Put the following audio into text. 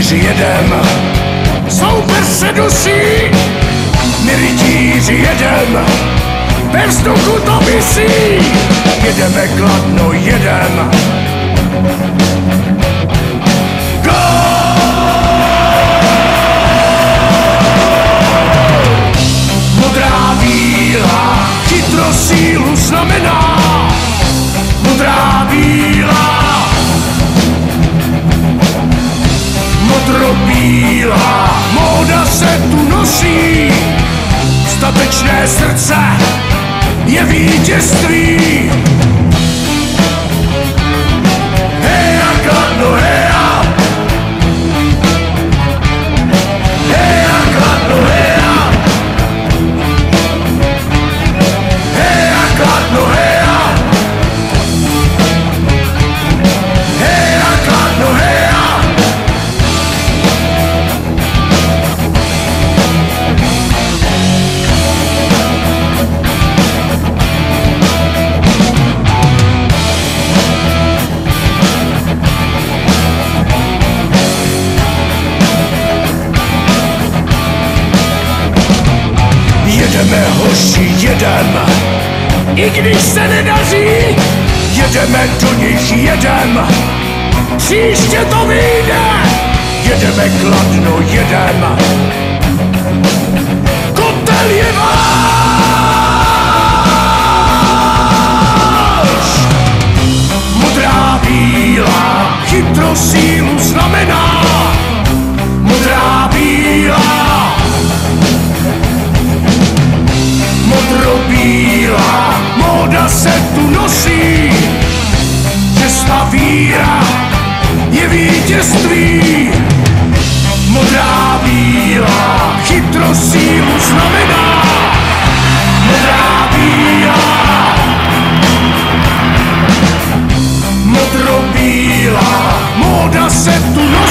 rytíři jedem, soupeř se dusí, my rytíři jedem, ve vzduchu to visí, jedeme Kladno, jedem. Modrá bílá, chytro sílu znamená, modrá bílá, modrobílá, móda se tu nosí, statečné srdce je vítězství. Heja Kladno, heja, heja Kladno, heja, heja Kladno, heja, heja Kladno, heja. Jedeme hoši, jedem, i když se nedaří, jedeme do nich, jedem, příště to vyjde, jedeme Kladno, jedem, kotel je váš. Modrá bílá, chytro sílu znamená, modrá bílá, modrobílá, móda se tu nosí, čestná víra je vítězství. Modrá bílá, chytro sílu znamená, modrá bílá, modrobílá, móda se tu nosí.